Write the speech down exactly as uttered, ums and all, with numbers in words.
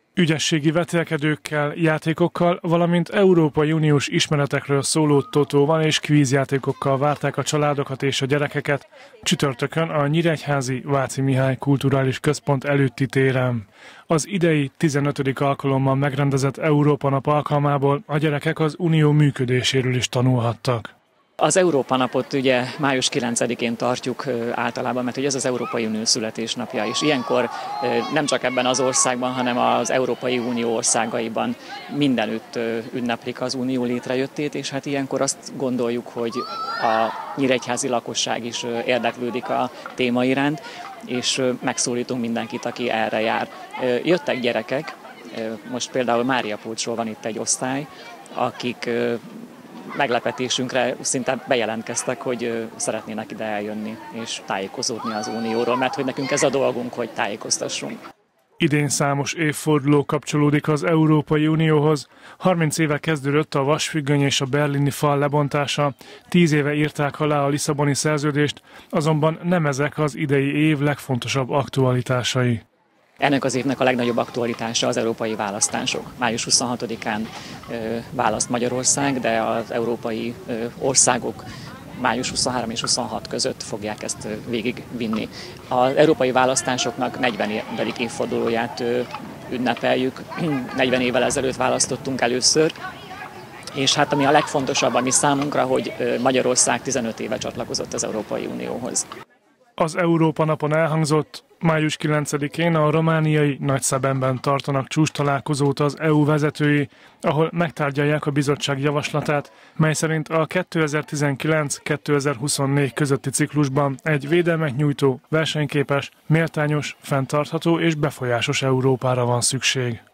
Ügyességi vetélkedőkkel, játékokkal, valamint Európai Uniós ismeretekről szóló totóval és kvízjátékokkal várták a családokat és a gyerekeket csütörtökön a Nyíregyházi Váci Mihály Kulturális Központ előtti téren. Az idei tizenötödik alkalommal megrendezett Európa Nap alkalmából a gyerekek az unió működéséről is tanulhattak. Az Európa Napot ugye május kilencedikén tartjuk általában, mert ugye ez az Európai Unió születésnapja, és ilyenkor nem csak ebben az országban, hanem az Európai Unió országaiban mindenütt ünneplik az unió létrejöttét, és hát ilyenkor azt gondoljuk, hogy a nyíregyházi lakosság is érdeklődik a téma iránt, és megszólítunk mindenkit, aki erre jár. Jöttek gyerekek, most például Máriapulcsról van itt egy osztály, akik meglepetésünkre szinte bejelentkeztek, hogy szeretnének ide eljönni és tájékozódni az Unióról, mert hogy nekünk ez a dolgunk, hogy tájékoztassunk. Idén számos évforduló kapcsolódik az Európai Unióhoz. harminc éve kezdődött a vasfüggöny és a berlini fal lebontása, tíz éve írták alá a Lisszaboni szerződést, azonban nem ezek az idei év legfontosabb aktualitásai. Ennek az évnek a legnagyobb aktualitása az európai választások. május huszonhatodikán választ Magyarország, de az európai országok május huszonhárom és huszonhat között fogják ezt végigvinni. Az európai választásoknak negyvenedik évfordulóját ünnepeljük, negyven évvel ezelőtt választottunk először, és hát ami a legfontosabb, ami számunkra, hogy Magyarország tizenöt éve csatlakozott az Európai Unióhoz. Az Európa Napon elhangzott, május kilencedikén a romániai Nagyszebenben tartanak csúcstalálkozót az é u vezetői, ahol megtárgyalják a bizottság javaslatát, mely szerint a kétezer-tizenkilenc kétezer-huszonnégy közötti ciklusban egy védelmet nyújtó, versenyképes, méltányos, fenntartható és befolyásos Európára van szükség.